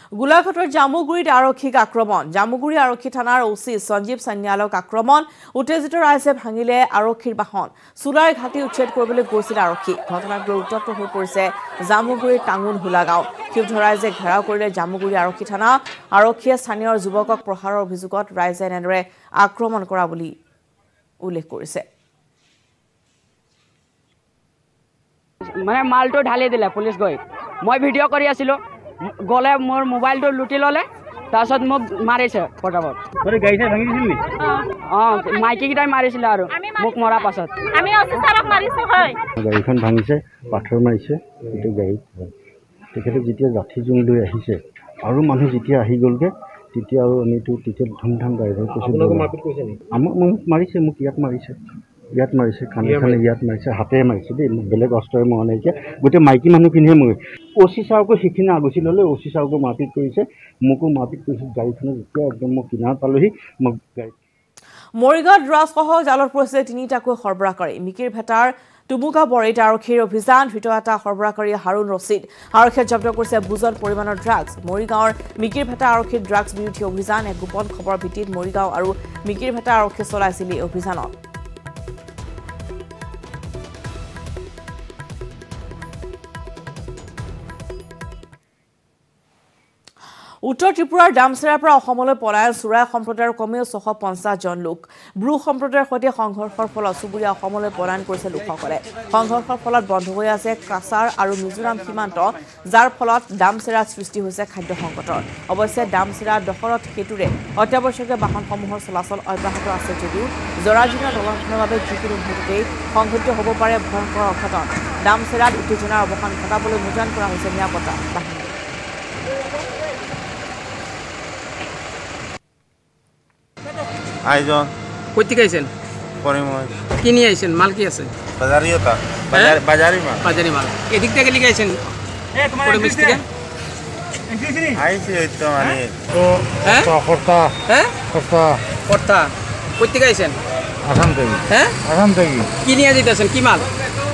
গোলাঘাটৰ জামুগুৰিত আৰক্ষীক আক্ৰমণ জামুগুৰি আৰক্ষী থানাৰ ওসি সঞ্জীৱ সান্যালক আক্ৰমণ উত্তেজিত ৰাইজে ভাঙিলে আৰক্ষীৰ বাহন চুলাৰ ঘাটি উচ্ছেদ কৰিবলৈ গৈছিল আৰক্ষী ঘটনাক লৈ উত্তপ্ত হৈ পৰিছে জামুগুৰিৰ টাঙুন হুলাগাঁও ক্ষুব্ধ ৰাইজে ঘেৰাও কৰিলে জামুগুৰি আৰক্ষী থানা আৰক্ষীয়ে স্থানীয় যুৱকক প্ৰহাৰৰ অভিযোগত ৰাইজে এনেদৰে আক্ৰমণ কৰা বুলি উল্লেখ কৰিছে মানে মালটো ঢালি দিলে পুলিচ গৈ মই ভিডিঅ' কৰি আছিলো গলে মোৰ মোবাইলটো লুটি ললে তাৰপিছত মোক মাৰিছে পটাপট গাড়ী চাই ভাঙি দিছিল নি মাইকী কেইটাই মাৰিছিলে আৰু মোক মৰাৰ পাছত আমি অফিচাৰক মাৰিছো হয় গাড়ীখন ভাঙিছে পাথৰ মাৰিছে এইটো গাড়ীত তেখেতে যেতিয়া জাঠি জোং লৈ আহিছে আৰু মানুহ যেতিয়া আহি গ'লগৈ তেতিয়া আৰু আমিতো তেতিয়া ধুমধাম ড্ৰাইভাৰ কৈছোঁ আমাক মাৰিছে মোক ইয়াত মাৰিছে কাণে ইয়াত মাৰিছে হাতে মাৰিছে দেই বেলেগ অস্ত্ৰৰে মৰা নাইকিয়া গোটেই মাইকী মানুহখিনিহে মই অচি ছাৰকো সেইখিনি আগুচি ল'লে অচি ছাৰকো মাৰপিট কৰিছে মোকো মাৰপিট কৰিছে গাড়ীখনে যেতিয়া একদম মই কিনাৰত পালোহি মোক গাড়ী মৰিগাঁৱত ড্ৰাগছসহ জালত পৰিছে তিনিটাকৈ সৰবৰাহকাৰী মিকিৰ ভেটাৰ টুমুকা বৰেইত আৰক্ষীৰ অভিযান ধৃত এটা সৰবৰাহকাৰী হাৰুণ ৰছিদ আৰক্ষীয়ে জব্দ কৰিছে বুজন পৰিমাণৰ ড্ৰাগছ মৰিগাঁৱৰ মিকিৰ ভেটা আৰক্ষীৰ ড্ৰাগছ বিৰোধী অভিযান এক গোপন খবৰৰ ভিত্তিত মৰিগাঁও আৰু মিকিৰ ভেটা আৰক্ষীয়ে চলাইছিল এই অভিযানত উত্তৰ ত্ৰিপুৰাৰ ডামচেৰাৰ পৰা অসমলৈ পলায়ন চোৰাই সম্প্ৰদায়ৰ কমেও 650 জন লোক ব্ৰু সম্প্ৰদায়ৰ সৈতে সংঘৰ্ষৰ ফলত চুবুৰীয়া অসমলৈ পলায়ন কৰিছে লোকসকলে সংঘৰ্ষৰ ফলত বন্ধ হৈ আছে কাছাৰ আৰু মিজোৰাম সীমান্ত যাৰ ফলত ডামচেৰাত সৃষ্টি হৈছে খাদ্য সংকটৰ অৱশ্যে ডামচেৰা দখৰত হেতুৰে অত্যাৱশ্যকীয় বাহনসমূহৰ চলাচল অব্যাহত আছে যদিও জৰাজীৰ্ণ দলংখনৰ বাবে যিকোনো মুহূৰ্ততেই সংঘটিত হ'ব পাৰে ভয়ংকৰ অঘটন ডামচেৰাত উত্তেজনাৰ অৱসান ঘটাবলৈ মোতায়েন কৰা হৈছে নিৰাপত্তা বাহিনী আইজন কইতে আইছেন পরিময় কি নিয়ে আইছেন মাল কি আছে বাজারিয়তা বাজারি মাল এদিক থেকে লিখে আইছেন পরে মিস্ত্রি আইছি তো মানে তো কর্তা কর্তা কইতে আইছেন আসাম থেকে আসাম থেকে কি নিয়ে যেতেছেন কি মাল